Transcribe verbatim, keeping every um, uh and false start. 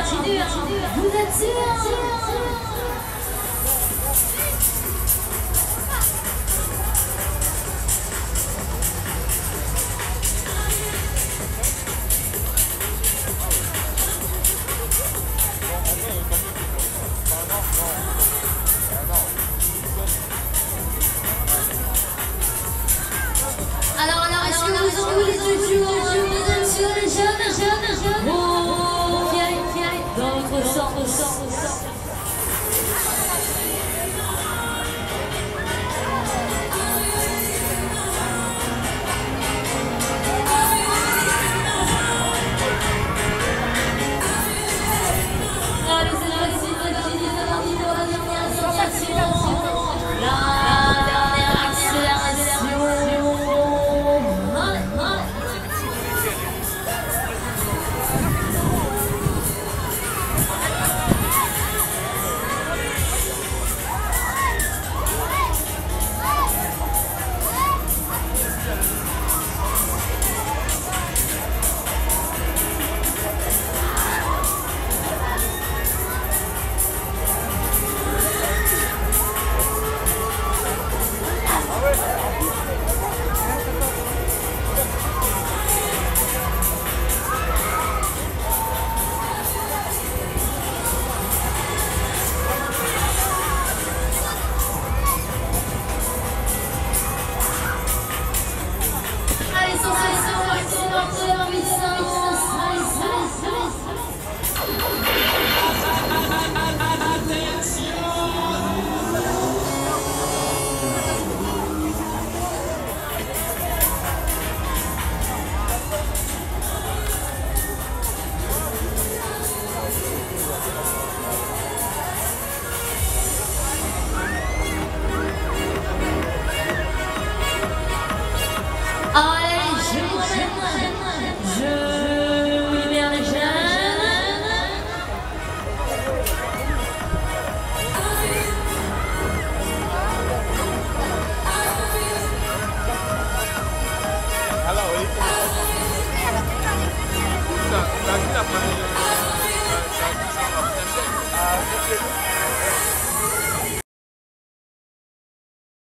Vous êtes sûrs? Alors, alors, est-ce que vous en voulez toujours? Vous êtes sûrs les jeunes, jeunes, jeunes? Oh, viens, viens, dans votre sang, au sang, au sang. Allez, c'est parti, c'est parti, c'est parti pour la dernière sensation. La dernière accélération. Allez, je vous emmène, je libère les jeunes. Alors, oui. Ça, ça, ça,